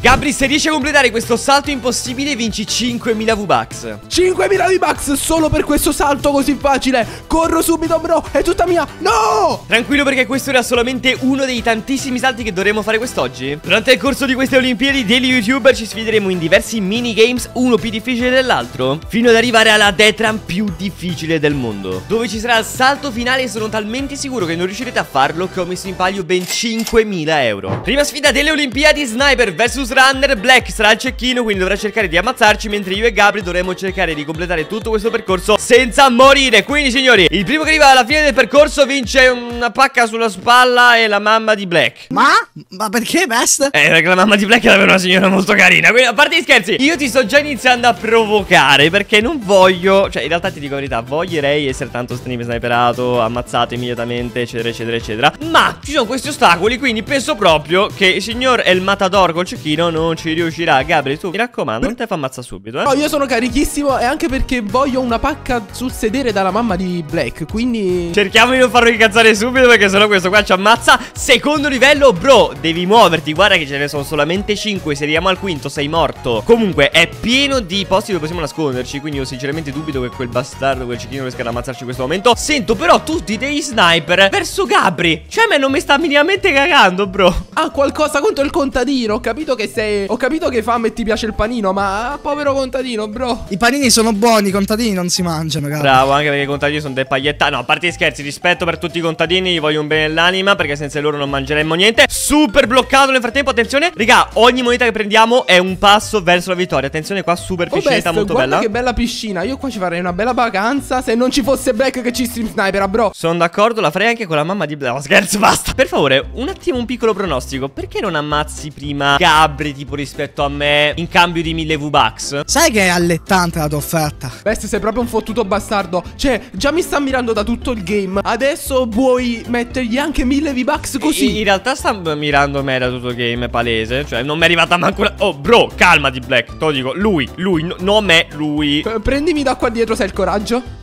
Gabri, se riesci a completare questo salto impossibile vinci 5.000 V-Bucks. 5.000 V-Bucks solo per questo salto così facile. Corro subito, bro, è tutta mia. No! Tranquillo, perché questo era solamente uno dei tantissimi salti che dovremo fare quest'oggi. Durante il corso di queste Olimpiadi degli YouTuber ci sfideremo in diversi minigames, uno più difficile dell'altro, fino ad arrivare alla death run più difficile del mondo, dove ci sarà il salto finale e sono talmente sicuro che non riuscirete a farlo che ho messo in palio ben 5.000 euro. Prima sfida delle Olimpiadi: Sniper vs Runner. Black sarà al cecchino, quindi dovrà cercare di ammazzarci, mentre io e Gabri dovremo cercare di completare tutto questo percorso senza morire. Quindi, signori, il primo che arriva alla fine del percorso vince una pacca sulla spalla e la mamma di Black. Ma perché, Best? Perché la mamma di Black è davvero una signora molto carina. Quindi, a parte gli scherzi, io ti sto già iniziando a provocare, perché non voglio, cioè in realtà ti dico la verità, voglierei essere tanto sniperato, ammazzato immediatamente, eccetera eccetera eccetera, ma ci sono questi ostacoli, quindi penso proprio che il signor El Matador col cecchino non ci riuscirà. Gabri, tu mi raccomando, non te fa ammazza subito, No, io sono carichissimo, e anche perché voglio una pacca sul sedere dalla mamma di Black, quindi cerchiamo di non farlo incazzare subito, perché sennò questo qua ci ammazza. Secondo livello, bro, devi muoverti. Guarda che ce ne sono solamente 5. Se arriviamo al quinto sei morto. Comunque è pieno di posti dove possiamo nasconderci, quindi io sinceramente dubito che quel bastardo, quel cecchino riesca ad ammazzarci in questo momento. Sento però tutti dei sniper verso Gabri. Cioè, a me non mi sta minimamente cagando, bro. ha qualcosa contro il contadino. Ho capito che hai fame e ti piace il panino, ma povero contadino, bro. I panini sono buoni, i contadini non si mangiano, cara. Bravo, anche perché i contadini sono dei pagliettati. No, a parte gli scherzi, rispetto per tutti i contadini, gli voglio un bene nell'anima, perché senza loro non mangeremmo niente. Super bloccato nel frattempo, attenzione. Raga, ogni moneta che prendiamo è un passo verso la vittoria. Attenzione qua, super piscinetta, molto guarda bella. che bella piscina. Io qua ci farei una bella vacanza se non ci fosse Black che ci stream snipera, bro. Sono d'accordo, la farei anche con la mamma di Black. No, scherzo, basta. Per favore, un attimo, un piccolo pronostico. Perché non ammazzi prima Gabri, tipo, rispetto a me, in cambio di 1000 V-Bucks? Sai che è allettante la tua offerta. Best, sei proprio un fottuto bastardo. Cioè, già mi sta mirando da tutto il game. Adesso vuoi mettergli anche 1000 V-Bucks così? In realtà sta mirando me da tutto il game, è palese. Cioè, non mi è arrivata manco una... Oh, bro, calmati, Black. Te lo dico, lui, non me, lui. Prendimi da qua dietro se hai il coraggio.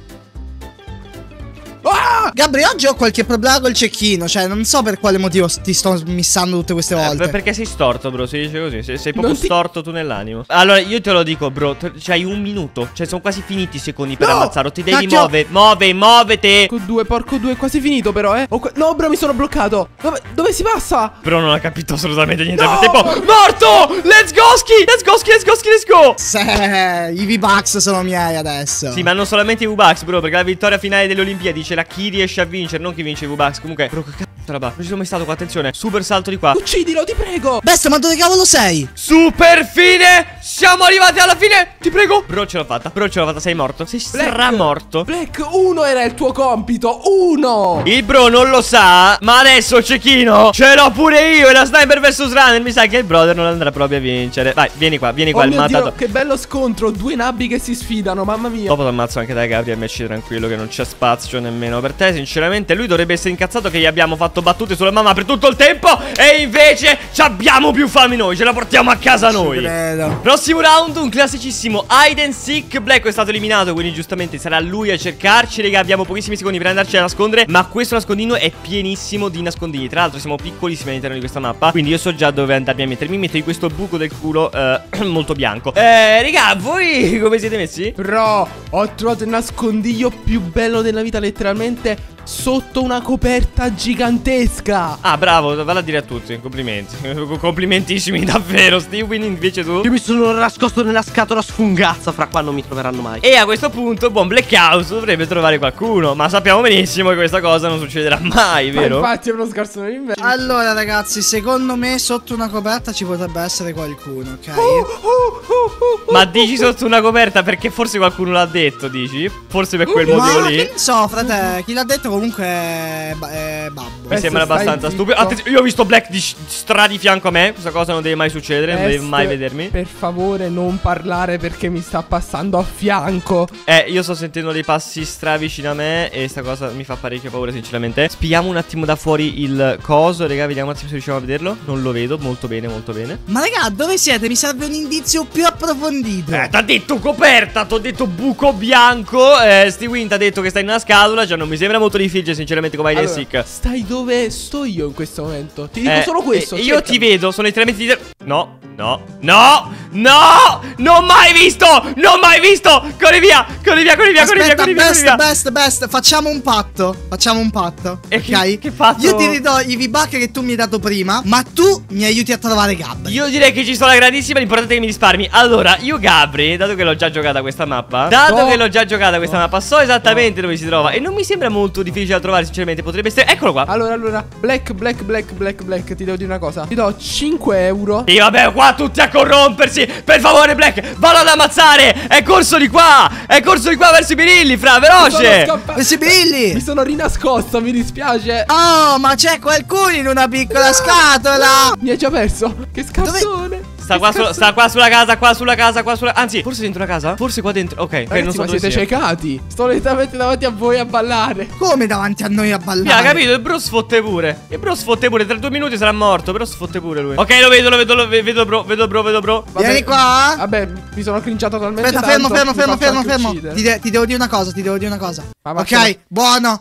Gabri, oggi ho qualche problema col cecchino. Cioè, non so per quale motivo ti sto missando tutte queste volte. Perché sei storto, bro, si dice così. Sei proprio storto tu nell'animo. Allora, io te lo dico, bro, c'hai un minuto. Cioè, sono quasi finiti i secondi per ammazzarlo. Ti devi muovere. Muovete. Porco due, quasi finito però, no, bro, mi sono bloccato. Dove si passa? Bro, non ha capito assolutamente niente. Nel frattempo, morto! Let's go, Ski! Let's go! I V-Bucks sono miei adesso. Sì, ma non solamente i V-Bucks, bro, perché la vittoria finale delle Olimpiadi c'è chi riesce a vincere, non chi vince i V-Bucks. Comunque, bro, che cazzo roba. Non ci sono mai stato qua, attenzione. Super salto di qua. Uccidilo, ti prego. Best, ma dove cavolo sei? Super fine. Siamo arrivati alla fine. Ti prego. Bro, ce l'ho fatta. Sei morto. Sei stramorto. Black, uno era il tuo compito. Uno. Il bro non lo sa, ma adesso cecchino ce l'ho pure io. E la Sniper vs Runner. Mi sa che il brother non andrà proprio a vincere. Vai, vieni qua, il matato. Che bello scontro. Due nabbi che si sfidano, mamma mia. Dopo ti ammazzo anche dai Gabri, MC, tranquillo, che non c'è spazio nemmeno per te. Sinceramente lui dovrebbe essere incazzato che gli abbiamo fatto battute sulla mamma per tutto il tempo, e invece ci abbiamo più fame noi. Ce la portiamo a casa noi. Prossimo round, un classicissimo hide and seek. Black è stato eliminato, quindi giustamente sarà lui a cercarci. Raga, abbiamo pochissimi secondi per andarci a nascondere, ma questo nascondino è pienissimo di nascondini. Tra l'altro siamo piccolissimi all'interno di questa mappa, quindi io so già dove andarmi a mettere. Mi metto in questo buco del culo molto bianco. Raga, voi come siete messi? Bro, ho trovato il nascondiglio più bello della vita, letteralmente sotto una coperta gigantesca. Ah, bravo, valla a dire a tutti. Complimenti. Complimentissimi, davvero, Steve. Quindi invece tu? Io mi sono nascosto nella scatola sfungazza, fra qua non mi troveranno mai. E a questo punto buon Blackhouse dovrebbe trovare qualcuno, ma sappiamo benissimo che questa cosa non succederà mai, vero? Ma infatti è uno scarso di me. Allora ragazzi, secondo me sotto una coperta ci potrebbe essere qualcuno, ok? Ma dici sotto una coperta perché forse qualcuno l'ha detto, dici? Forse per quel motivo lì? Che ne so, frate, chi l'ha detto comunque è babbo. Mi sembra abbastanza stupido. Attenzione, io ho visto Black di di fianco a me. Questa cosa non deve mai succedere, non deve mai vedermi. Per favore non parlare perché mi sta passando a fianco. Io sto sentendo dei passi vicino a me e sta cosa mi fa parecchio paura sinceramente. Spiamo un attimo da fuori il coso, raga, vediamo un attimo se riusciamo a vederlo. Non lo vedo, molto bene, molto bene. Ma raga, dove siete? Mi serve un indizio più approfondito. T'ha detto coperta, t'ho detto buco bianco. Steve t'ha detto che stai in una scatola. Cioè non mi sembra molto difficile sinceramente come hide and seek. Stai dove sto io in questo momento. Ti dico solo questo. Io ti vedo, sono letteralmente no. No, no, no, non mai visto, non mai visto. Corri via, corri via, corri via, corri via, Aspetta, corri via, corri via. best, facciamo un patto. Facciamo un patto. E Ok? che patto? Io ti ridò i V-Buck che tu mi hai dato prima, ma tu mi aiuti a trovare Gabri. Io direi che ci sto alla grandissima, l'importante è che mi risparmi. Allora, io Gabri, dato che l'ho già giocata questa mappa, so esattamente dove si trova. E non mi sembra molto difficile da trovare, sinceramente. Potrebbe essere, eccolo qua. Allora, Black, ti devo dire una cosa. Ti do 5 euro. E vabbè, qua tutti a corrompersi. Per favore, Black, vallo ad ammazzare. È corso di qua verso i birilli, fra, veloce. Questi birilli. Mi sono rinascosto, mi dispiace. Oh, ma c'è qualcuno in una piccola scatola. Mi hai già perso. Che scarsone. Sta qua sulla casa, anzi, forse dentro la casa? Forse qua dentro. Ok, Ragazzi, non so ma dove siete sia. ciecati. Sto letteralmente davanti a voi a ballare. Come davanti a noi a Mi ha ballare? capito, il bro sfotte pure. Tra 2 minuti sarà morto, però sfotte pure lui. Ok, lo vedo bro. Vabbè, Vieni qua. Vabbè, mi sono crinciato talmente Aspetta, tanto, mi faccio fermo. anche uccidere. Ti devo dire una cosa, Ma Ok, vattene. buono.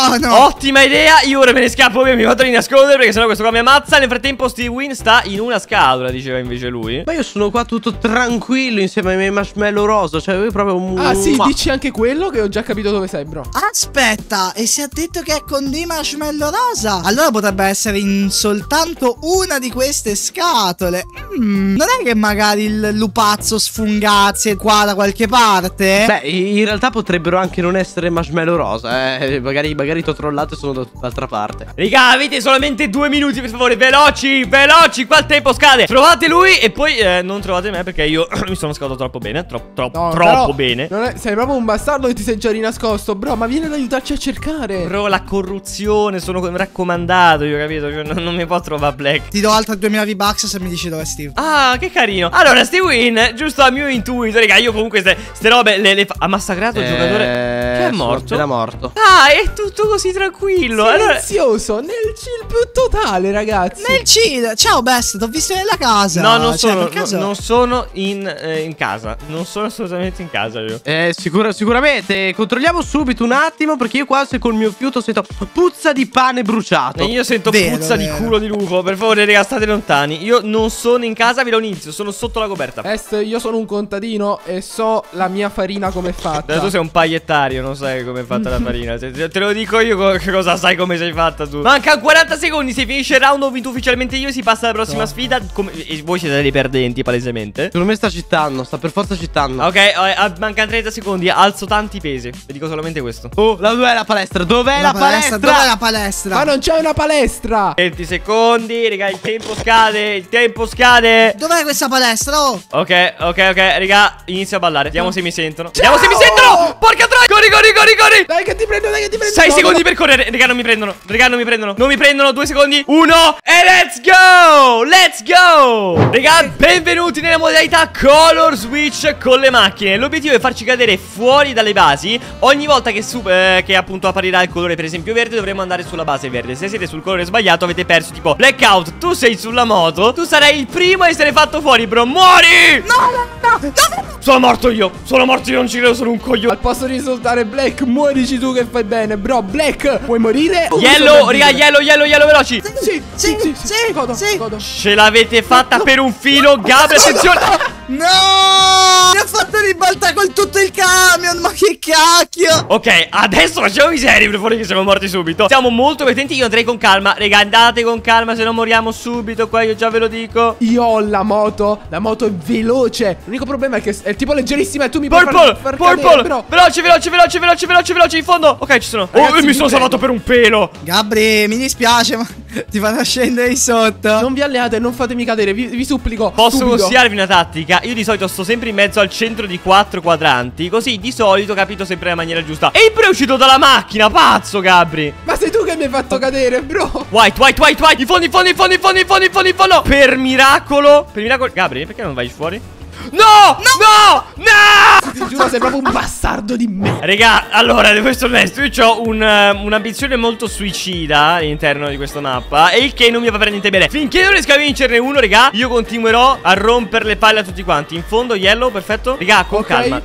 Ottima idea, io ora me ne scappo via, mi vado a nascondere perché sennò questo qua mi ammazza. Nel frattempo Steve Win sta in una scatola, diceva invece lui. Ma io sono qua tutto tranquillo insieme ai miei marshmallow rosa. Cioè io proprio un... Ah sì, dici anche quello che ho già capito dove sei, bro. Aspetta, e se ha detto che è con dei marshmallow rosa, allora potrebbe essere in soltanto una di queste scatole. Non è che magari il lupazzo sfungazzi è qua da qualche parte? Beh, in realtà potrebbero anche non essere marshmallow rosa. Magari t'ho trollato e sono da tutt'altra parte. Raga, avete solamente 2 minuti, per favore, veloci, qua il tempo scade. Trovate lui e poi non trovate me perché io mi sono scavato troppo bene, troppo bene. Sei proprio un bastardo e ti sei già rinascosto, bro, ma vieni ad aiutarci a cercare. Bro, la corruzione, sono raccomandato, io capito, cioè, non mi può trovare Black. Ti do altri 2000 V-Bucks se mi dici dove è Steve. Ah, che carino. Allora, Steve Win, giusto a mio intuito, raga, io comunque ste robe ha massacrato il giocatore che è morto. Era morto. Ah, è tutto così tranquillo. Allora, Silenzioso, nel chill più totale, ragazzi. Nel chill. Ciao Best, t'ho visto nella casa. no, non Cioè, sono, per caso- non sono in casa. Non sono assolutamente in casa io. Sicuramente. Controlliamo subito un attimo perché io qua se col mio fiuto sento puzza di pane bruciato. E io sento Vero, puzza di vero. culo di lupo. Per favore, raga, state lontani. Io non sono in casa, vi lo inizio. Sono sotto la coperta. Io sono un contadino e so la mia farina come è fatta. Tu sei un pagliettario, non sai come è fatta la farina. Te lo dico io che cosa sai come sei fatta tu. Mancano 40 secondi. Se finisce il round ho vinto ufficialmente io. Si passa alla prossima sfida. E voi siete dei perdenti, palesemente. Secondo me sta per forza cittando. Ok, mancano 30 secondi. Alzo tanti pesi. Vi dico solamente questo. Oh, dov'è la palestra? Dov'è la palestra? Dov'è la palestra? Ma non c'è una palestra. 20 secondi, raga, il tempo scade. Dov'è questa palestra? Oh. Ok, raga, inizio a ballare. Vediamo se mi sentono. Ciao! Vediamo se mi sentono. Porca troia. Corri. Dai che ti prendo. 6 No, secondi no. per correre. Raga, non mi prendono. Non mi prendono. 2 secondi. 1. E let's go. Raga, benvenuti nella modalità Color Switch con le macchine. L'obiettivo è farci cadere fuori dalle basi. Ogni volta che appunto apparirà il colore, per esempio verde, dovremo andare sulla base verde. Se siete sul colore sbagliato avete perso. Tipo Blackout, tu sei sulla moto. Tu sarai il primo a essere fatto fuori, bro. Muori. No. Sono morto io, non ci credo, sono un coglione. Al posto di insultare Black, muorici tu che fai bene, bro. Black, vuoi morire? O Yellow, vuoi raga, sopravvivere? yellow, veloci. Sì. Godo. Ce l'avete fatta per un filo, Gabri, attenzione. No! Mi ha fatto ribaltare con tutto il camion. Ma che cacchio! Ok, adesso facciamo i seri, per favore, che siamo morti subito. Siamo molto attenti, io andrei con calma. Raga, andate con calma, se no moriamo subito. Qua io già ve lo dico. Io ho la moto è veloce. L'unico problema è che è tipo leggerissima e tu mi puoi far cadere, Purple, bro. veloce, in fondo. Ok, ci sono. Ragazzi, Oh, mi vi sono prego. salvato per un pelo. Gabri, mi dispiace, ma ti fanno scendere di sotto. Non vi alleate, non fatemi cadere, vi supplico. Posso subito. consigliarvi una tattica? Io di solito sto sempre in mezzo al centro di 4 quadranti. Così di solito capito sempre la maniera giusta. E poi è uscito dalla macchina, pazzo Gabri. Ma sei tu che mi hai fatto cadere, bro. White. In fondo. Per miracolo. Gabri, perché non vai fuori? No! No! No! Ti giuro, sei proprio un bastardo di me. Raga, allora, devo essere onesto, io ho un'ambizione molto suicida all'interno di questa mappa, e il che non mi fa per niente bene. Finché non riesco a vincerne uno, raga, io continuerò a rompere le palle a tutti quanti. In fondo, yellow, perfetto. Raga, con calma.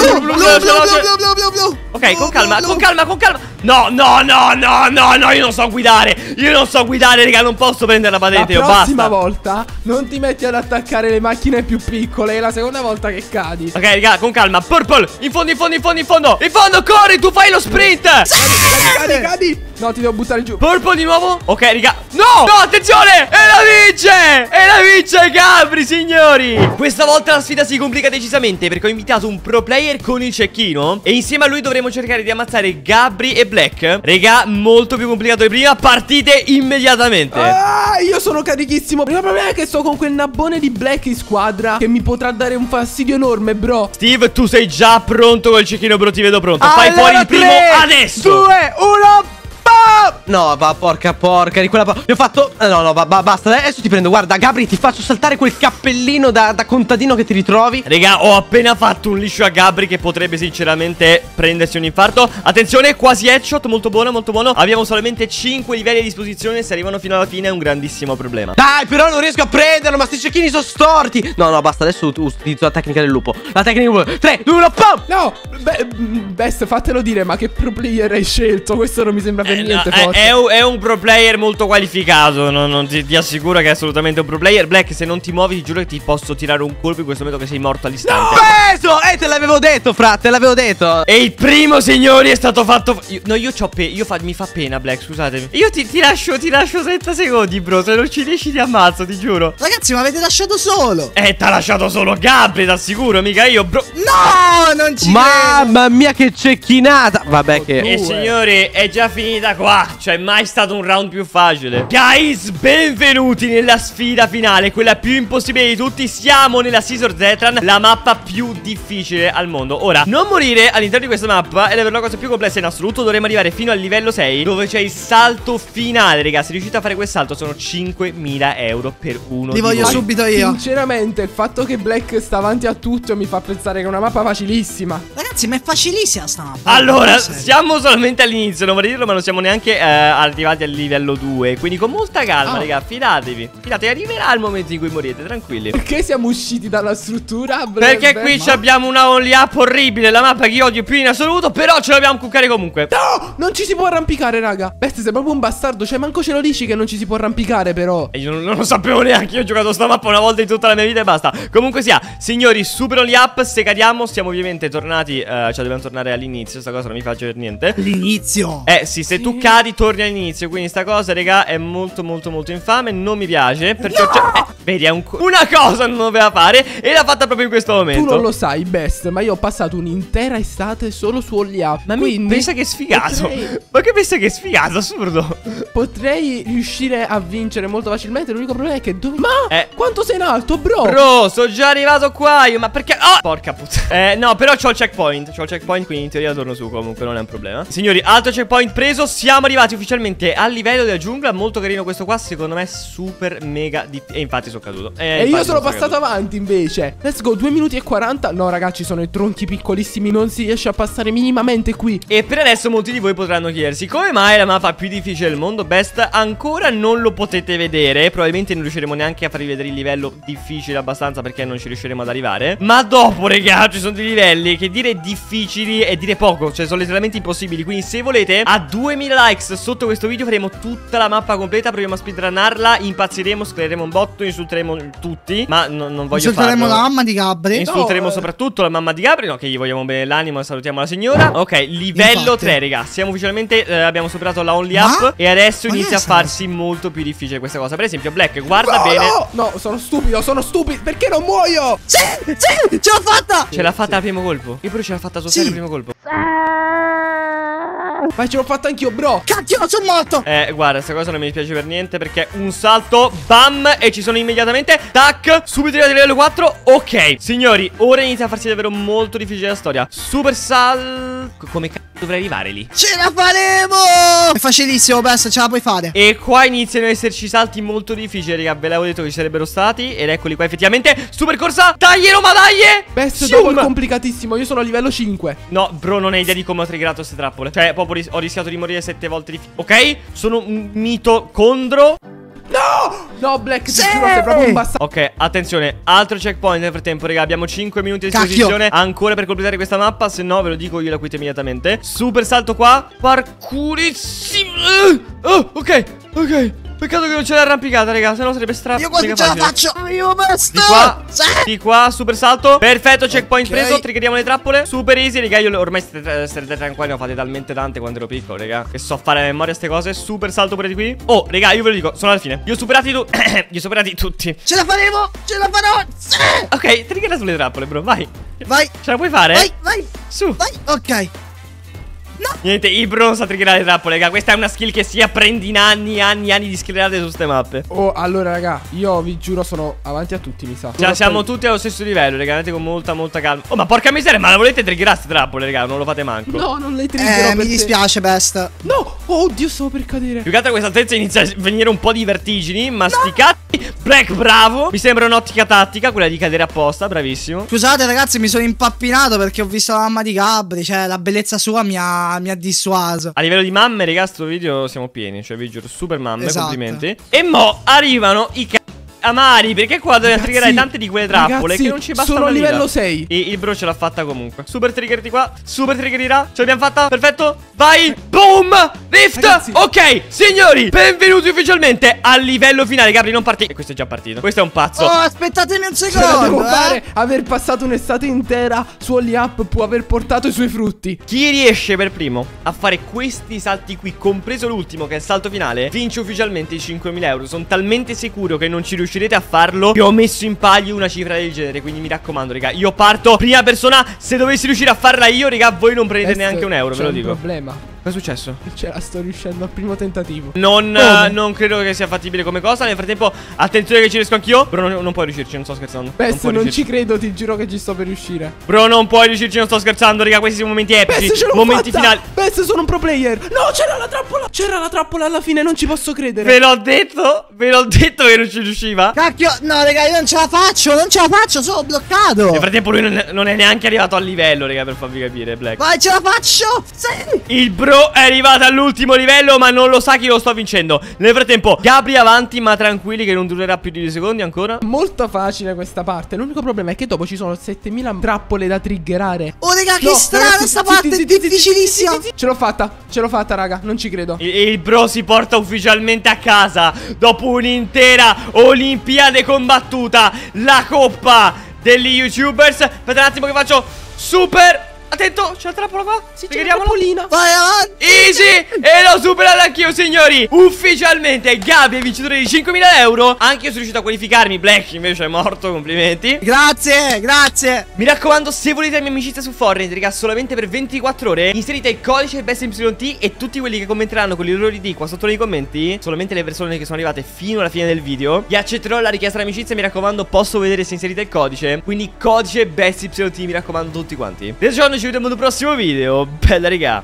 Ok, con calma, con calma, con calma. No, no, no, no, no, no, io non so guidare. Io non so guidare, raga, non posso prendere la patente, La io prossima basta. volta non ti metti ad attaccare le macchine più piccole. È la seconda volta che cadi. Ok, raga, con calma. Purple, in fondo, in fondo, in fondo, in fondo. In fondo, corri, tu fai lo sprint. Cadi. No, ti devo buttare giù. Purple di nuovo. Ok, raga. No, no, attenzione. E la vince. E la vince Gabri, signori. Questa volta la sfida si complica decisamente, perché ho invitato un pro player con il cecchino, e insieme a lui dovremo cercare di ammazzare Gabri e Black. Raga, molto più complicato di prima. Partite immediatamente. Io sono carichissimo. Il problema è che sto con quel nabbone di Black in squadra, che mi potrà dare un fastidio enorme, bro. Steve, tu sei già pronto col cecchino, bro, ti vedo pronto. Fai Allora, fuori il primo 3, adesso. 2, 1. No, va, porca di quella. Mi ho fatto. No, basta. Adesso ti prendo. Guarda, Gabri, ti faccio saltare quel cappellino da contadino che ti ritrovi. Raga, ho appena fatto un liscio a Gabri che potrebbe sinceramente prendersi un infarto. Attenzione, quasi headshot, molto buono, molto buono. Abbiamo solamente 5 livelli a disposizione. Se arrivano fino alla fine è un grandissimo problema. Dai, però non riesco a prenderlo. Ma sti cecchini sono storti. No, basta. Adesso utilizzo la tecnica del lupo. La tecnica del lupo. 3, 2, 1, pam. No, Best, fatelo dire, ma che pro player hai scelto? Questo non mi sembra per niente forte. È un pro player molto qualificato. Non ti assicuro che è assolutamente un pro player. Black, se non ti muovi, ti giuro che ti posso tirare un colpo in questo momento che sei morto all'istante. Peso! Te l'avevo detto, fra, te l'avevo detto. E il primo, signori, è stato fatto. Mi fa pena, Black, scusatemi. Io ti lascio 30 secondi, bro. Se non ci riesci ti ammazzo, ti giuro. Ragazzi, ma avete lasciato solo. T'ha lasciato solo Gabri, t'assicuro, mica io, bro. No, non ci credo. Mamma mia, che cecchinata. Vabbè, che. E signori, è già finita qua. Cioè, mai stato un round più facile. Guys, benvenuti nella sfida finale, quella più impossibile di tutti. Siamo nella Scissor Zetran, la mappa più difficile al mondo. Ora, non morire all'interno di questa mappa è davvero la cosa più complessa in assoluto. Dovremmo arrivare fino al livello 6, dove c'è il salto finale, ragazzi. Se riuscite a fare quel salto sono 5.000 euro per uno. Li voglio voi. subito io. Sinceramente, il fatto che Black sta avanti a tutto mi fa pensare che è una mappa facilissima. Ragazzi, ma è facilissima sta mappa. Allora, siamo solamente all'inizio, non vorrei dirlo, ma non siamo neanche arrivati al livello 2. Quindi con molta calma, raga, fidatevi. Fidatevi, arriverà il momento in cui morite, tranquilli. Perché siamo usciti dalla struttura? Perché qui abbiamo una only up orribile, la mappa che io odio più in assoluto, però ce la dobbiamo cuccare comunque. No, non ci si può arrampicare, raga. Best, sei proprio un bastardo. Cioè, manco ce lo dici che non ci si può arrampicare, però. E io non lo sapevo neanche, io ho giocato sta mappa una volta in tutta la mia vita e basta. Comunque sia, signori, super only up. Se cadiamo siamo ovviamente tornati, cioè dobbiamo tornare all'inizio. Sta cosa non mi fa per niente. L'inizio. Sì, se tu cadi torni all'inizio. Quindi sta cosa, raga, è molto infame. Non mi piace. Perciò vedi, è una cosa non doveva fare e l'ha fatta proprio in questo momento. Tu non lo sai, Best, ma io ho passato un'intera estate solo su Only Up. Ma quindi pensa che è sfigato. Ma che pensa che è sfigato, assurdo. Potrei riuscire a vincere molto facilmente. L'unico problema è che Ma quanto sei in alto, bro? Bro, sono già arrivato qua io. Ma perché? Oh, porca puttana. No, però c'ho il checkpoint. Quindi in teoria torno su. Comunque non è un problema. Signori, altro checkpoint preso. Siamo arrivati ufficialmente al livello della giungla. Molto carino questo qua. Secondo me è super mega difficile. E infatti sono caduto. E io sono passato avanti invece. Let's go, 2 minuti e 40. No, ragazzi, sono i tronchi piccolissimi. Non si riesce a passare minimamente qui. E per adesso molti di voi potranno chiedersi come mai la mappa più difficile del mondo, Best, ancora non lo potete vedere. Probabilmente non riusciremo neanche a farvi vedere il livello difficile abbastanza, perché non ci riusciremo ad arrivare. Ma dopo, raga, ci sono dei livelli che dire difficili è dire poco. Cioè sono letteralmente impossibili. Quindi se volete, a 2000 likes sotto questo video faremo tutta la mappa completa. Proviamo a speedrunnarla. Impazziremo, sclereremo un botto, insulteremo tutti. Ma non voglio insulteremo farlo. la mamma di Gabri. Insulteremo soprattutto la mamma di Gabri. No, che gli vogliamo bene l'animo. E salutiamo la signora. Ok, livello Infatti. 3, raga. Siamo ufficialmente abbiamo superato la only up. E adesso Ma inizia a che è farsi molto più difficile questa cosa. Per esempio, Black, guarda bene. No, sono stupido, perché non muoio? Sì, ce l'ho fatta. Ce l'ha fatta al primo colpo. Io pure ce l'ha fatta a suo Sì. al primo colpo. Vai, ce l'ho fatta anch'io, bro. Cacchio, sono morto. Guarda, questa cosa non mi dispiace per niente, perché un salto, bam, e ci sono immediatamente. Tac, subito arrivati a livello 4. Ok, signori, ora inizia a farsi davvero molto difficile la storia. Super salto. Come cazzo dovrei arrivare lì? Ce la faremo. È facilissimo, Best, ce la puoi fare. E qua iniziano ad esserci salti molto difficili, raga. Ve l'avevo detto che ci sarebbero stati. Ed eccoli qua, effettivamente. Super corsa. Dai, Roma, dai. Best, Zoom. dopo è complicatissimo. Io sono a livello 5. No, bro, non hai idea di come ho triggerato queste trappole. Cioè, proprio ho rischiato di morire 7 volte di ok? Sono un mitocondro. No! No, Black, ti Sì! giuro, sei proprio un bastardo. Ok, attenzione, altro checkpoint nel frattempo, raga. Abbiamo 5 minuti a Cacchio. disposizione ancora per completare questa mappa. Se no, ve lo dico, io la quito immediatamente. Super salto qua. Parkourissimo. Ok, ok. Peccato che non c'è l'arrampicata, raga. Se no sarebbe Io quasi ce la faccio. Io Best. Di qua, Sì. di qua, super salto. Perfetto, checkpoint Ok. preso. Triggeriamo le trappole. Super easy, raga. Io ormai state tranquilli. Ne ho fatte talmente tante quando ero piccolo, raga, che so fare a memoria ste cose. Super salto pure di qui. Oh, raga, io ve lo dico, sono alla fine. Io ho superati Io ho superati tutti. Ce la faremo. Ce la farò. Sì. Ok, triggera sulle trappole, bro. Vai. Vai. Ce la puoi fare? Vai, vai. Su. Vai. Ok. Niente, Ibro non sa triggerare le trappole, raga. Questa è una skill che si apprendi in anni, anni, anni di skillate su ste mappe. Oh, allora, raga, io vi giuro sono avanti a tutti, mi sa. Cioè, siamo tutti allo stesso livello, raga. Andate con molta, molta calma. Oh, ma porca miseria, ma la volete triggerare ste trappole, raga? Non lo fate manco. No, non le triggerò per Mi te. dispiace, Best. No! Oh, oddio, stavo per cadere. Più che altro a questa altezza inizia a venire un po' di vertigini. Ma sti cazzi. Black, bravo. Mi sembra un'ottica tattica, quella di cadere apposta. Bravissimo. Scusate, ragazzi, mi sono impappinato perché ho visto la mamma di Gabri. Cioè, la bellezza sua mi ha dissuaso. A livello di mamme, raga, sto video siamo pieni. Cioè, vi giuro, super mamme, Esatto. complimenti. E mo' arrivano i amari, perché qua dobbiamo Ragazzi, triggerare tante di quelle trappole ragazzi, che non ci bastano. sono a livello 6. E il bro ce l'ha fatta comunque. Super trigger di qua. Super triggerira. Ce l'abbiamo fatta. Perfetto. Vai. Boom. Rift. Ragazzi. Ok, signori, benvenuti ufficialmente al livello finale. Gabri, non parti. E questo è già partito. Questo è un pazzo. Oh, aspettatemi un Ce la devo secondo. fare. Aver passato un'estate intera su Only Up può aver portato i suoi frutti. Chi riesce per primo a fare questi salti qui, compreso l'ultimo che è il salto finale, vince ufficialmente i 5.000 euro. Sono talmente sicuro che non ci riuscirete a farlo che ho messo in palio una cifra del genere. Quindi mi raccomando, raga, io parto prima persona. Se dovessi riuscire a farla io, raga, voi non prendete Questo neanche un euro, ve lo c'è dico. un problema. Cosa è successo? Ce la sto riuscendo al primo tentativo. Non credo che sia fattibile come cosa. Nel frattempo, attenzione che ci riesco anch'io. Bro, non puoi riuscirci, non sto scherzando. Best, puoi non riuscirci. ci credo, ti giuro che ci sto per riuscire. Bro, non puoi riuscirci, non sto scherzando, raga. Questi sono momenti epici. Best, ce l'ho Momenti fatta! finali. Best, sono un pro player. No, c'era la trappola. C'era la trappola alla fine, non ci posso credere. Ve l'ho detto che non ci riusciva. Cacchio, no, raga, io non ce la faccio. Non ce la faccio, sono bloccato. Nel frattempo lui non è neanche arrivato al livello, raga, per farvi capire, Black. Vai, ce la faccio. Sì. Il bro è arrivato all'ultimo livello, ma non lo sa che io lo sto vincendo. Nel frattempo, Gabri avanti, ma tranquilli che non durerà più di 2 secondi ancora. Molto facile questa parte. L'unico problema è che dopo ci sono 7000 trappole da triggerare. Oh, raga, che No, strana ragazzi, sta parte, è difficilissima. Ce l'ho fatta, raga, non ci credo. Il bro si porta ufficialmente a casa, dopo un'intera Olimpiade combattuta, la coppa degli YouTubers. Aspetta un attimo che faccio super. Attento, c'è la trappola qua. Sì, c'è la Triggeriamola. trappolina. Vai avanti. Easy! E l'ho superato anch'io, signori! Ufficialmente Gabri è vincitore di 5.000 euro. Anche io sono riuscito a qualificarmi. Black invece è morto, complimenti. Grazie, grazie. Mi raccomando, se volete la mia amicizia su Fortnite, raga, solamente per 24 ore inserite il codice BestYT e tutti quelli che commenteranno con i loro ID qua sotto nei commenti, solamente le persone che sono arrivate fino alla fine del video, gli accetterò la richiesta d'amicizia. Mi raccomando, posso vedere se inserite il codice. Quindi codice BestYT, mi raccomando, tutti quanti. Adesso ci vediamo nel prossimo video. Bella, raga.